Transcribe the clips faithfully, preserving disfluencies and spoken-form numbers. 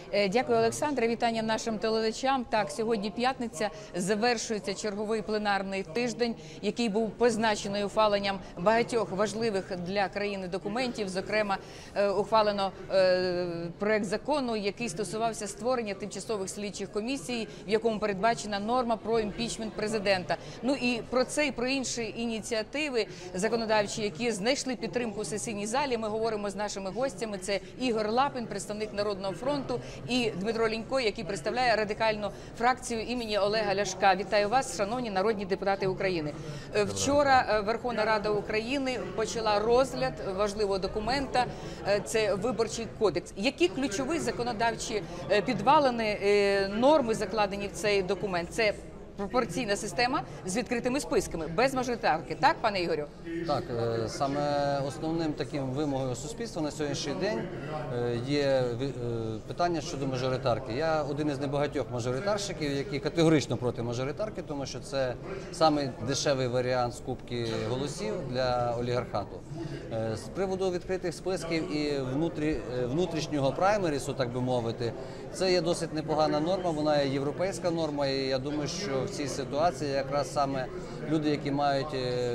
Дякую, Олександре. Вітання нашим телеглядачам. Так, сьогодні п'ятниця, завершується черговий пленарний тиждень, який був позначений ухваленням багатьох важливих для країни документів. Зокрема, ухвалено проект закону, який стосувався створення тимчасових слідчих комісій, в якому передбачена норма про імпічмент президента. Ну і про це і про інші ініціативи законодавчі, які знайшли підтримку у сесійній залі, ми говоримо з нашими гостями. Це Ігор Лапін, представник Народного фронту, і Дмитро Лінько, який представляє радикальну фракцію імені Олега Ляшка. Вітаю вас, шановні народні депутати України. Вчора Верховна Рада України почала розгляд важливого документа – це Виборчий кодекс. Які ключові законодавчі підвалини, норми закладені в цей документ? Це пропорційна система з відкритими списками, без мажоритарки. Так, пане Ігорю? Так, саме основним таким вимогою суспільства на сьогоднішній день є питання щодо мажоритарки. Я один із небагатьох мажоритарщиків, які категорично проти мажоритарки, тому що це самий дешевий варіант скупки голосів для олігархату. З приводу відкритих списків і внутрі, внутрішнього праймерісу, так би мовити, це є досить непогана норма, вона є європейська норма, і я думаю, що в цій ситуації якраз саме люди, які мають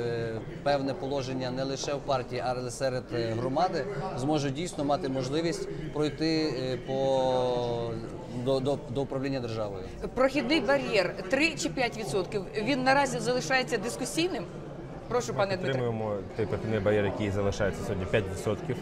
певне положення не лише в партії, але серед громади, зможуть дійсно мати можливість пройти по, до, до, до управління державою. Прохідний бар'єр три чи п'ять відсотків, він наразі залишається дискусійним? Прошу, пане Дмитро. Ми підтримуємо той прохідний бар'єр, який залишається сьогодні п'ять відсотків.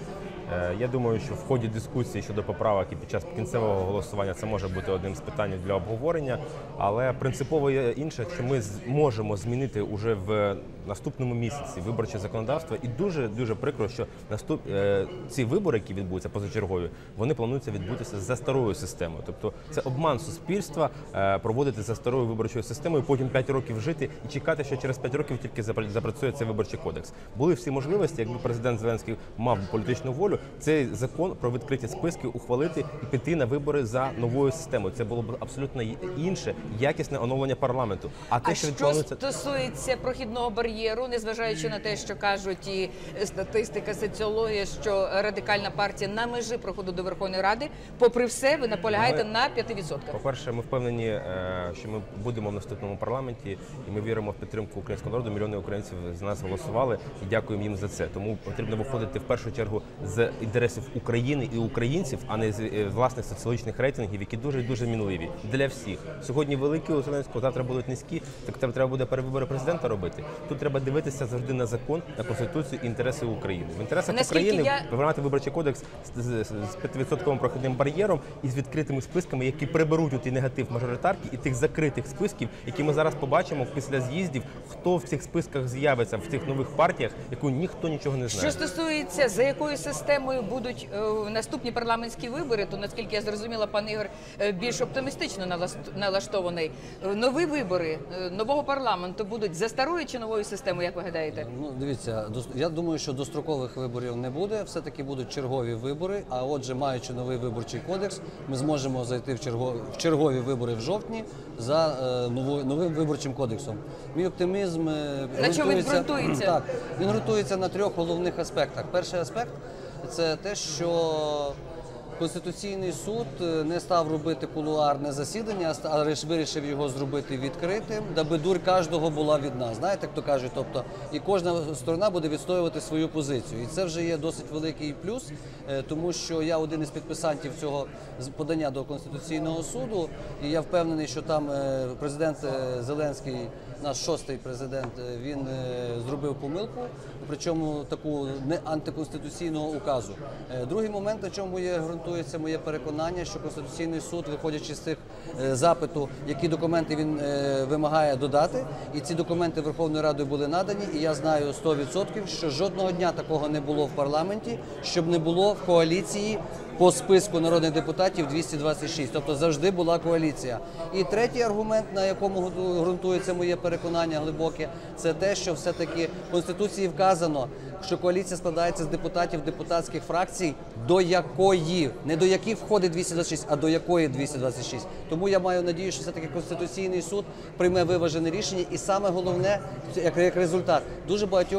Я думаю, що в ході дискусії щодо поправок і під час кінцевого голосування це може бути одним з питань для обговорення, але принципово є інше, що ми можемо змінити уже в наступному місяці виборче законодавство, і дуже-дуже прикро, що наступ... ці вибори, які відбудуться позачергові, вони плануються відбутися за старою системою. Тобто це обман суспільства проводити за старою виборчою системою, потім п'ять років жити і чекати, що через п'ять років тільки запрацює цей виборчий кодекс. Були всі можливості, якби президент Зеленський мав політичну волю, цей закон про відкриті списки ухвалити і піти на вибори за новою системою. Це було б абсолютно інше, якісне оновлення парламенту. А, те, а що, що планується... стосується прохідного бар'єру, незважаючи на те, що кажуть і статистика, соціологія, що радикальна партія на межі проходу до Верховної Ради, попри все, ви наполягаєте ми, на п'яти відсотках? По-перше, ми впевнені, що ми будемо в наступному парламенті, і ми віримо в підтримку українського народу. Мільйони українців з нас голосували, і дякуємо їм за це. Тому потрібно виходити в першу чергу з інтересів України і українців, а не з власних соціологічних рейтингів, які дуже-дуже мінливі для всіх. Сьогодні великі у Зеленського, завтра будуть низькі, так треба буде перевибори президента робити. Тут треба дивитися завжди на закон, на Конституцію і інтереси України. В інтересах Наскільки України я... приймати виборчий кодекс з п'ятивідсотковим прохідним бар'єром і з відкритими списками, які приберуть у ті негатив мажоритарки і тих закритих списків, які ми зараз побачимо після з'їздів, хто в цих списках з'явиться, в цих нових партіях, яку ніхто нічого не знає. Що стосується, за якою системою будуть е, наступні парламентські вибори, то, наскільки я зрозуміла, пан Ігор е, більш оптимістично налаштований. Е, нові вибори е, нового парламенту будуть за старою чи новою системою, як ви гадаєте? Ну, дивіться, до, я думаю, що дострокових виборів не буде, все-таки будуть чергові вибори, а отже, маючи новий виборчий кодекс, ми зможемо зайти в, черго, в чергові вибори в жовтні за е, ново, новим виборчим кодексом. Мій оптимізм е, на чому він ґрунтується? Так, він ґрунтується на трьох головних аспектах. Перший аспект – це те, що Конституційний суд не став робити кулуарне засідання, а вирішив його зробити відкритим, даби дурь кожного була видна. Знаєте, як то кажуть, тобто і кожна сторона буде відстоювати свою позицію. І це вже є досить великий плюс, тому що я один із підписантів цього подання до Конституційного суду, і я впевнений, що там президент Зеленський, наш шостий президент, він зробив помилку, причому таку не антиконституційного указу. Другий момент, на чому є ґрунтується моє переконання, що Конституційний суд, виходячи з цих запиту, які документи він вимагає додати, і ці документи Верховною Радою були надані, і я знаю сто відсотків, що жодного дня такого не було в парламенті, щоб не було в коаліції по списку народних депутатів двісті двадцять шість, тобто завжди була коаліція. І третій аргумент, на якому ґрунтується моє переконання глибоке, це те, що все-таки в Конституції вказано, що коаліція складається з депутатів депутатських фракцій, до якої, не до яких входить двісті двадцять шість, а до якої двісті двадцять шість. Тому я маю надію, що все-таки Конституційний суд прийме виважене рішення, і саме головне, як результат, дуже багатьох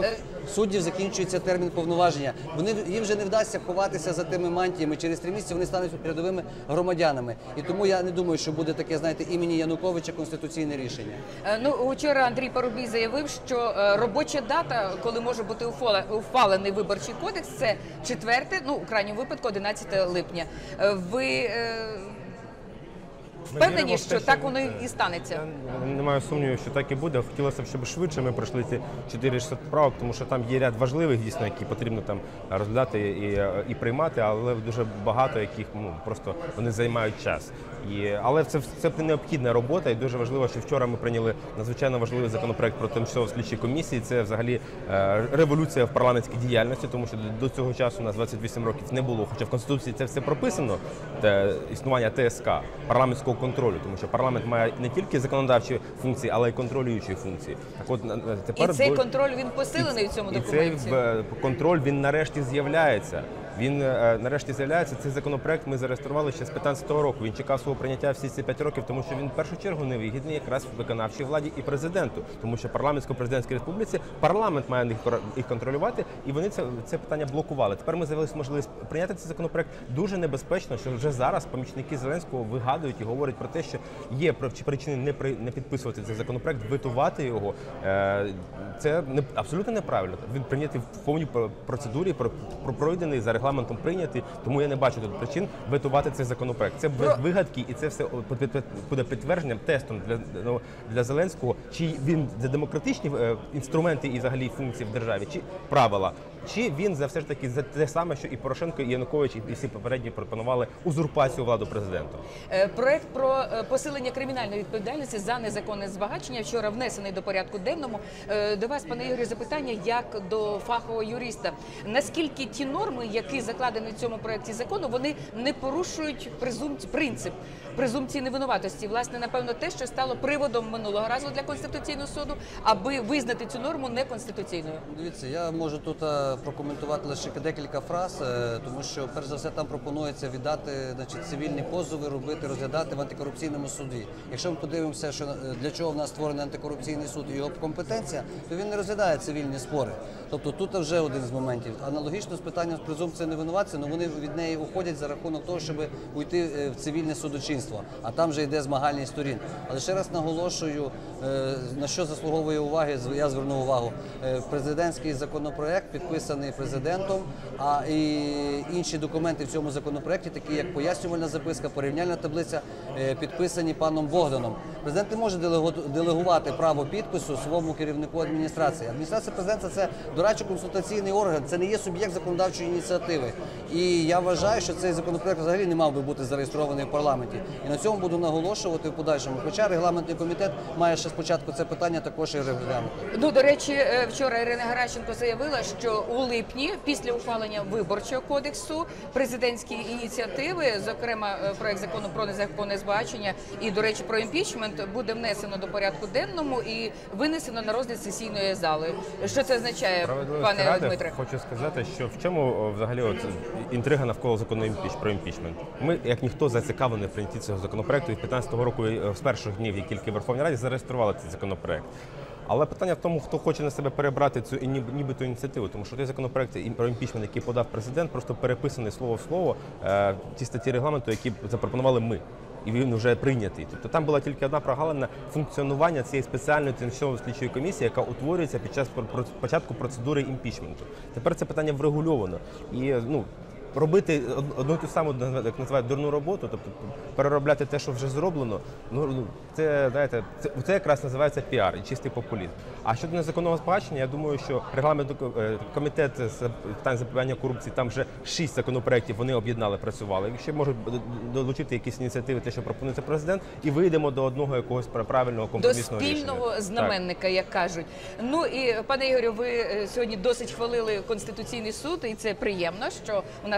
суддів закінчується термін повноваження. Вони їм вже не вдасться ховатися за тими мантіями. Через три місяці вони стануть рядовими громадянами. І тому я не думаю, що буде таке, знаєте, імені Януковича конституційне рішення. Е, Ну, вчора Андрій Парубій заявив, що е, робоча дата, коли може бути уфола- ухвалений виборчий кодекс, це четверте, ну, у крайньому випадку, одинадцяте липня. Е, Ви е, Ми впевнені, віримо в що те, так що воно буде. і станеться? Я не маю сумнівів, що так і буде. Хотілося б, щоб швидше ми пройшли ці чотириста правок, тому що там є ряд важливих, дійсно, які потрібно там розглядати і, і приймати, але дуже багато яких ну, просто вони займають час. І, але це, це необхідна робота, і дуже важливо, що вчора ми прийняли надзвичайно важливий законопроект про тимчасові слідчі комісії. Це взагалі е, революція в парламентській діяльності, тому що до цього часу у нас двадцять вісім років не було, хоча в Конституції це все прописано, те, існування ТСК, парламентського контролю, тому що парламент має не тільки законодавчі функції, але й контролюючі функції. Так от на- на- тепер І цей до- контроль, він посилений в цьому і документі? цей е, контроль він нарешті з'являється. Він е, нарешті з'являється. Цей законопроект ми зареєстрували ще з п'ятнадцятого року. Він чекав свого прийняття всі ці п'ять років, тому що він в першу чергу невигідний якраз виконавчій владі і президенту, тому що парламентсько-президентській республіці парламент має їх кор- їх контролювати, і вони це, це питання блокували. Тепер ми з'явилися можливість прийняти цей законопроект. Дуже небезпечно, що вже зараз помічники Зеленського вигадують і говорять про те, що є при- чи причини не при не підписувати цей законопроект, витувати його. Е, Це не абсолютно неправильно. Він прийнятий в повній про- процедурі, про, про пройдений за регламентом прийнятий. Тому я не бачу тут причин витувати цей законопроект. Це Про- вигадки, і це все під- під- буде підтвердженням, тестом для ну, для Зеленського, чи він за демократичні е, інструменти і взагалі функції в державі, чи правила. Чи він за все ж таки за те саме, що і Порошенко, і Янукович, і всі попередні пропонували узурпацію влади президента? Е, Проект про е, посилення кримінальної відповідальності за незаконне збагачення вчора внесений до порядку денному. Е, До вас, пане Ігорю, запитання як до фахового юриста. Наскільки ті норми, які закладені в цьому проекті закону, вони не порушують презумпці- принцип презумпції невинуватості? Власне, напевно, те, що стало приводом минулого разу для Конституційного суду, аби визнати цю норму неконституційною. Дивіться, я можу тут е, прокоментувати лише декілька фраз, е, тому що, перш за все, там пропонується віддати, значить, цивільні позови, робити, розглядати в антикорупційному суді. Якщо ми подивимося, що е, для чого в нас створений антикорупційний суд і його компетенція, то він не розглядає цивільні спори. Тобто тут вже один з моментів. Аналогічно з питанням презумпції невинуватості, але вони від неї уходять за рахунок того, щоб уйти е, в цивільне судочинство, а там вже йде змагальність сторін. Але ще раз наголошую, е, на що заслуговує уваги, з- я звернув увагу, е, президентський законопроект підписаний президентом, а і інші документи в цьому законопроекті, такі як пояснювальна записка, порівняльна таблиця, е, підписані паном Богданом. Президент не може делего- делегувати право підпису своєму керівнику адміністрації. Адміністрація президента – це дорадчо-консультаційний орган, це не є суб'єкт законодавчої ініціативи. І я вважаю, що цей законопроект взагалі не мав би бути зареєстрований в парламенті. І на цьому буду наголошувати в подальшому. Хоча регламентний комітет має ще спочатку це питання також і розглянути. Ну, до речі, е, вчора Ірина Геращенко заявила, що у липні, після ухвалення виборчого кодексу, президентські ініціативи, зокрема е, проект закону про незаконне збагачення і, до речі, про імпічмент, буде внесено до порядку денному і винесено на розгляд сесійної зали. Що це означає, Справедливості пане ради, Дмитре? хочу сказати, що в чому о, взагалі от інтрига навколо закону імпіч про імпічмент. Ми, як ніхто, зацікавлені в прийнятті цього законопроекту, і п'ятнадцятого року е, з перших днів, як тільки в Верховній Раді зареєстрували цей законопроект. Але питання в тому, хто хоче на себе перебрати цю і ні- нібито ініціативу, тому що той законопроект і- про імпічмент, який подав президент, просто переписаний слово в слово е, ті статті регламенту, які запропонували ми. І він вже прийнятий. Тобто там була тільки одна прогалина функціонування цієї спеціальної тимчасової слідчої комісії, яка утворюється під час пр- пр- початку процедури імпічменту. Тепер це питання врегульовано. І ну робити од- одну й ту саму, як називають, дурну роботу, тобто переробляти те, що вже зроблено, ну ну, це знаєте, це, це якраз називається піар і чистий популізм. А щодо незаконного збагачення, я думаю, що регламентний е, комітет з питань запобігання корупції, там вже шість законопроєктів вони об'єднали, працювали. Якщо можуть д- долучити якісь ініціативи, те, що пропонується президент, і вийдемо до одного якогось правильного До компромісного спільного рішення. знаменника, як кажуть. Ну і пане Ігорю, ви е, сьогодні досить хвалили Конституційний суд, і це приємно, що у нас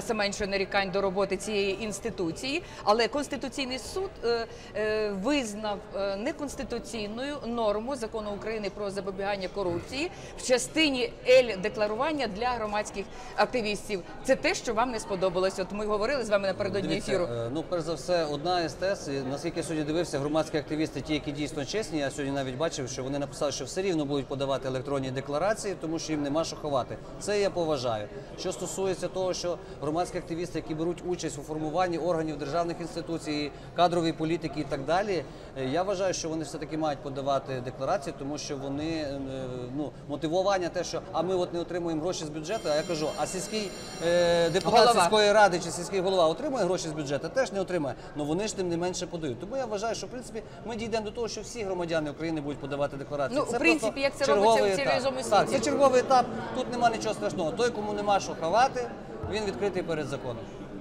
щоразу менше нарікань до роботи цієї інституції, але Конституційний суд е, е, визнав е, неконституційною норму Закону України про запобігання корупції в частині ель-декларування для громадських активістів. Це те, що вам не сподобалось. От ми говорили з вами напередодні Дивіться, ефіру. е, ну, перш за все, одна із тез, і, наскільки я сьогодні дивився, громадські активісти, ті, які дійсно чесні, я сьогодні навіть бачив, що вони написали, що все рівно будуть подавати електронні декларації, тому що їм нема що ховати. Це я поважаю. Що стосується того, що громадські активісти, які беруть участь у формуванні органів державних інституцій, кадрової політики і так далі, е, я вважаю, що вони все-таки мають подавати декларації, тому що вони, е, ну, мотивування те, що а ми от не отримуємо гроші з бюджету, а я кажу, а сільський е, депутат Голова. сільської ради чи сільський голова отримує гроші з бюджету, теж не отримує, але вони ж тим не менше подають. Тому я вважаю, що в принципі ми дійдемо до того, що всі громадяни України будуть подавати декларації. Ну, в принципі, просто як це черговий робиться в етап. цивілізованому Так, світі. це черговий етап. Тут нема нічого страшного. Той, кому нема що ховати, він відкритий перед законом.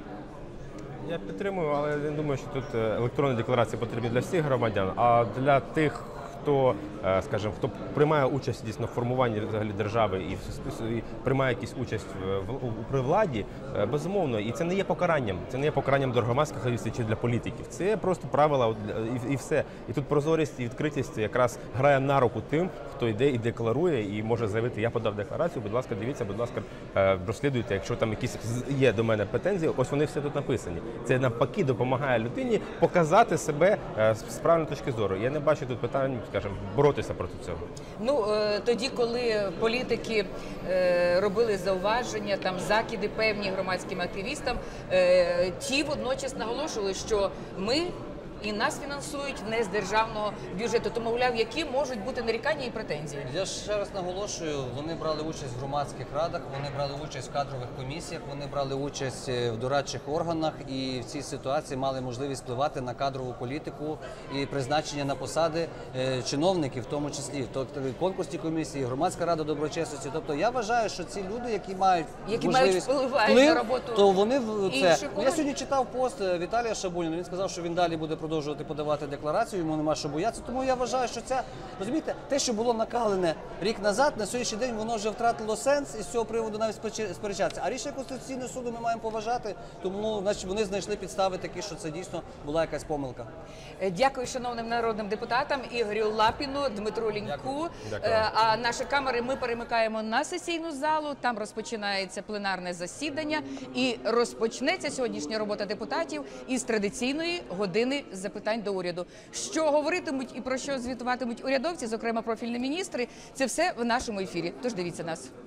Я підтримую, але я не думаю, що тут е, електронні декларації потрібні для всіх громадян, а для тих, хто, е, скажімо, хто приймає участь дійсно в формуванні взагалі держави і, в суспільстві, і приймає якусь участь в, в, при владі, е, безумовно, і це не є покаранням. Це не є покаранням до громадських активістів чи для політиків. Це є просто правила от, і, і все. І тут прозорість і відкритість якраз грає на руку тим, хто йде і декларує, і може заявити, я подав декларацію, будь ласка, дивіться, будь ласка, е, розслідуйте, якщо там якісь є до мене претензії, ось вони все тут написані. Це навпаки допомагає людині показати себе е, з правильної точки зору. Я не бачу тут питань, скажімо, боротися проти цього. Ну е, тоді, коли політики е, робили зауваження, там закиди певні громадським активістам, е, ті водночас наголошували, що ми і нас фінансують не з державного бюджету. Тому, мовляв, які можуть бути нарікання і претензії? Я ще раз наголошую, вони брали участь в громадських радах, вони брали участь в кадрових комісіях, вони брали участь в дорадчих органах і в цій ситуації мали можливість впливати на кадрову політику і призначення на посади е, чиновників, в тому числі, тобто конкурсні комісії, громадська рада доброчесності. Тобто я вважаю, що ці люди, які мають Які мають можливість впливають вплив, на роботу то вони в це. інших Я органів. сьогодні читав пост Віталія Шабуніна. Він сказав, що він далі буде продовжувати подавати декларацію, йому нема що боятися. Тому я вважаю, що це, розумієте, те, що було накалене рік назад, на сьогоднішній день воно вже втратило сенс і з цього приводу навіть спече- сперечатися. А рішення Конституційного суду ми маємо поважати, тому ну, значить, вони знайшли підстави такі, що це дійсно була якась помилка. Е, Дякую шановним народним депутатам Ігорю Лапіну, Дмитру Ліньку. Дякую. Е, А наші камери ми перемикаємо на сесійну залу. Там розпочинається пленарне засідання і розпочнеться сьогоднішня робота депутатів із традиційної години запитань до уряду. Що говоритимуть і про що звітуватимуть урядовці, зокрема профільні міністри, це все в нашому ефірі. Тож дивіться нас.